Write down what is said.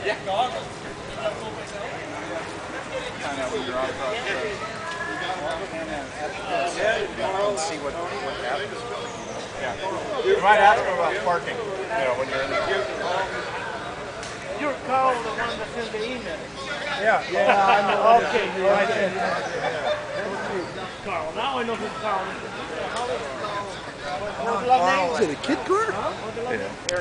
Yeah. Find out when you're on across the road. And see what happens. Yeah. You might ask them about parking, when you're in the You're Carl, the one that sent the email. Yeah, I know. Okay, Right there. Carl. Now I know who Carl is. Carl. Is it a kid car? Huh? Yeah.